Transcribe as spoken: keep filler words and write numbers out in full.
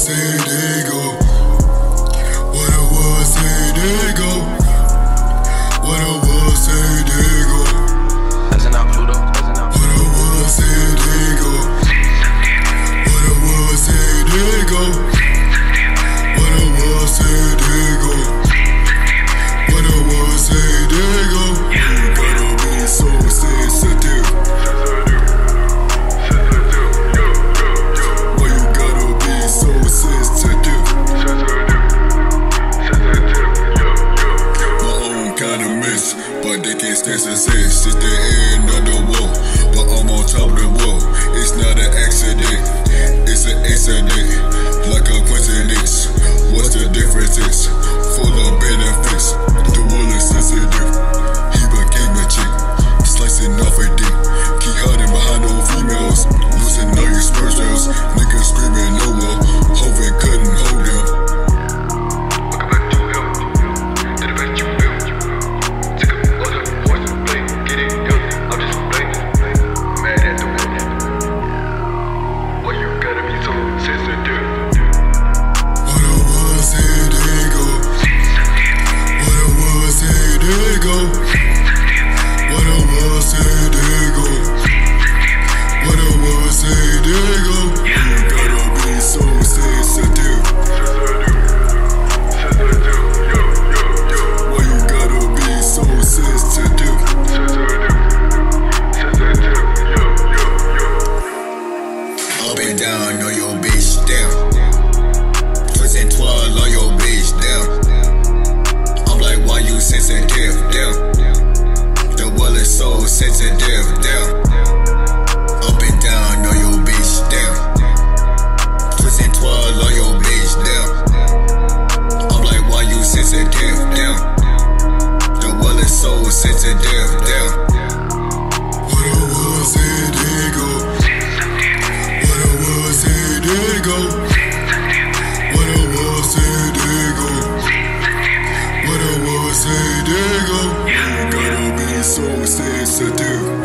was, hey, there you go. What I was, hey, there you go. What I was, hey, there you go. Listen out, Pluto. Listen out. What I was, hey, there you go. What I was, hey, there you go. What I was, hey, there you go. What I was, hey, there you go. You gotta be so sensitive. Why you gotta be so sensitive? My own kind of mess, but they can't stand success. It's the end of the war, but I'm on top of the wall. It's not an accident, it's an incident, like a coincidence. What's the difference? Is full of benefits. The world is sensitive. He became a chick, slicing off a dick. Keep hiding behind those females, losing all your spurs. Niggas screaming no more, hoping couldn't hold them. Welcome back to hell. To the best you built. Take up all the boys and play. Get it done. I'm just playing. Mad at the world. Why you gotta be so sensitive? What I was, hey, there you go. What I was, hey, there you go. What I was, hey, there you go. What I was, hey, there you go. You gotta be so sensitive. Why you gotta be so sensitive? Up and down on your bitch down. Twist and twirl on your bitch down. I'm like, why you sensitive down? The world is so sensitive down. Up and down on your bitch down. Twist and twirl on your bitch down. I'm like, why you sensitive down? The world is so sensitive down. What I was, hey, there you go. What I was, hey, there you go. What I was, hey, there you go. What I was, hey, there you go. You gotta be so sensitive.